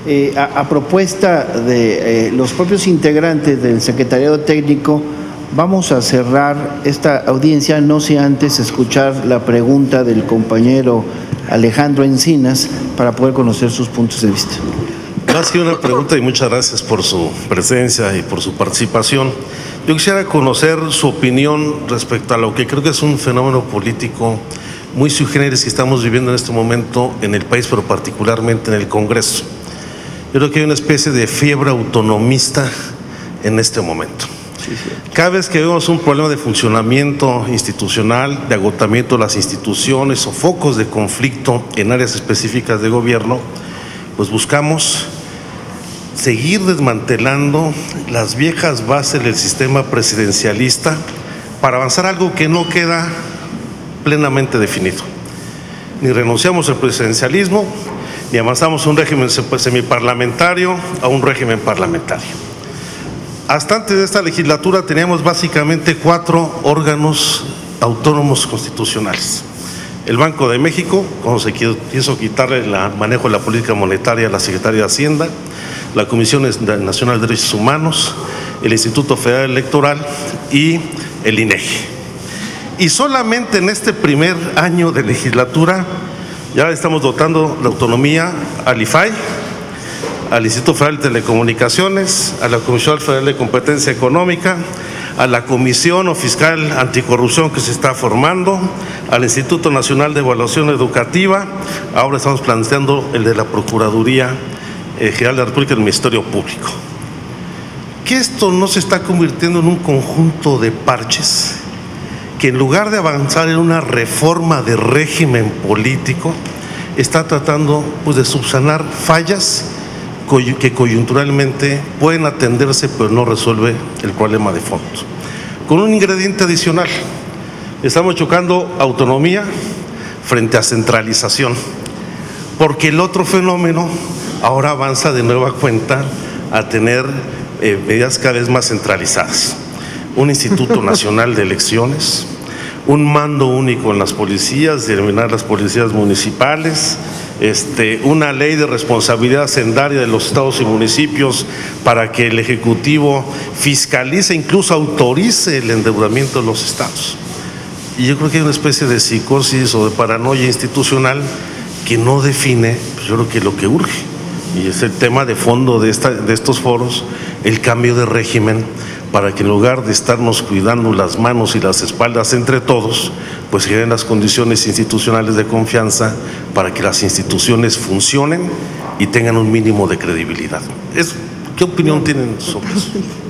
A propuesta de los propios integrantes del Secretariado Técnico, vamos a cerrar esta audiencia, no sin antes escuchar la pregunta del compañero Alejandro Encinas para poder conocer sus puntos de vista. Más que una pregunta, y muchas gracias por su presencia y por su participación. Yo quisiera conocer su opinión respecto a lo que creo que es un fenómeno político muy sui generis que estamos viviendo en este momento en el país, pero particularmente en el Congreso. Yo creo que hay una especie de fiebre autonomista en este momento. Cada vez que vemos un problema de funcionamiento institucional, de agotamiento de las instituciones o focos de conflicto en áreas específicas de gobierno, pues buscamos seguir desmantelando las viejas bases del sistema presidencialista para avanzar algo que no queda plenamente definido. Ni renunciamos al presidencialismo, ni avanzamos un régimen semiparlamentario a un régimen parlamentario. Hasta antes de esta legislatura teníamos básicamente 4 órganos autónomos constitucionales. El Banco de México, cuando se quiso quitarle el manejo de la política monetaria a la Secretaría de Hacienda, la Comisión Nacional de Derechos Humanos, el Instituto Federal Electoral y el INEGI. Y solamente en este primer año de legislatura ya estamos dotando de autonomía al IFAI, al Instituto Federal de Telecomunicaciones, a la Comisión Federal de Competencia Económica, a la Comisión Fiscal Anticorrupción que se está formando, al Instituto Nacional de Evaluación Educativa. Ahora estamos planteando el de la Procuraduría General de la República del Ministerio Público. Que esto no se está convirtiendo en un conjunto de parches que, en lugar de avanzar en una reforma de régimen político, está tratando pues de subsanar fallas que coyunturalmente pueden atenderse, pero no resuelve el problema de fondo. Con un ingrediente adicional: estamos chocando autonomía frente a centralización, porque el otro fenómeno ahora avanza de nueva cuenta a tener medidas cada vez más centralizadas. Un Instituto Nacional de Elecciones, un mando único en las policías, de eliminar las policías municipales, una ley de responsabilidad hacendaria de los estados y municipios para que el Ejecutivo fiscalice, incluso autorice el endeudamiento de los estados. Y yo creo que hay una especie de psicosis o de paranoia institucional que no define, pues yo creo que lo que urge, y es el tema de fondo de estos foros, el cambio de régimen, para que en lugar de estarnos cuidando las manos y las espaldas entre todos, pues generen las condiciones institucionales de confianza para que las instituciones funcionen y tengan un mínimo de credibilidad. ¿Qué opinión tienen sobre eso?